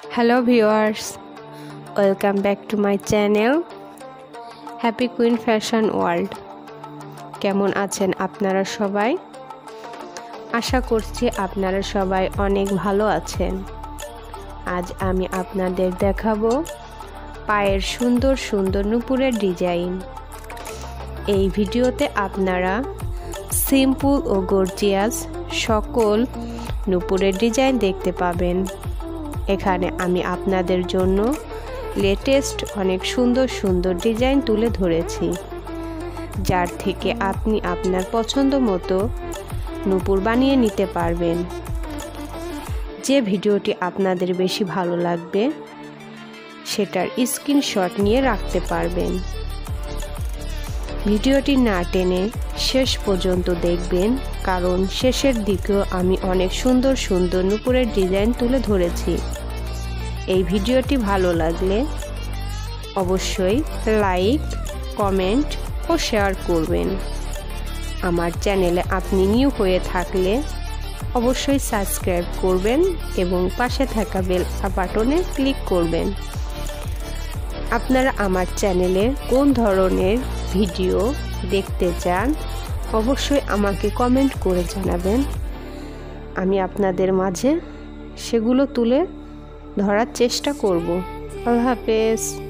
Hello viewers, welcome back to my channel Happy Queen Fashion World। কেমন আছেন আপনারা সবাই? আশা করছি আপনারা সবাই অনেক ভালো আছেন। আজ আমি আপনাদের দেখাবো পায়ের সুন্দর সুন্দর নুপুরের ডিজাইন। এই ভিডিওতে আপনারা সিম্পল ও গর্জিয়াস সকল নুপুরের ডিজাইন দেখতে পাবেন। এখানে আমি আপনাদের জন্য লেটেস্ট অনেক সুন্দর সুন্দর ডিজাইন তুলে ধরেছি, যার থেকে আপনি আপনার পছন্দ মতো নুপুর বানিয়ে নিতে পারবেন। যে ভিডিওটি আপনাদের বেশি ভালো লাগবে সেটার স্ক্রিনশট নিয়ে রাখতে পারবেন। ভিডিওটি না টেনে শেষ পর্যন্ত দেখবেন, কারণ শেষের দিকেও আমি অনেক সুন্দর সুন্দর নুপুরের ডিজাইন তুলে ধরেছি। এই ভিডিওটি ভালো লাগলে অবশ্যই লাইক, কমেন্ট ও শেয়ার করবেন। আমার চ্যানেলে আপনি নিউ হয়ে থাকলে অবশ্যই সাবস্ক্রাইব করবেন এবং পাশে থাকা বেল বাটনে ক্লিক করবেন। আপনারা আমার চ্যানেলে কোন ধরনের ভিডিও দেখতে চান অবশ্যই আমাকে কমেন্ট করে জানাবেন। আমি আপনাদের মাঝে সেগুলো তুলে ধরার চেষ্টা করব। আল্লাহ হাফেজ।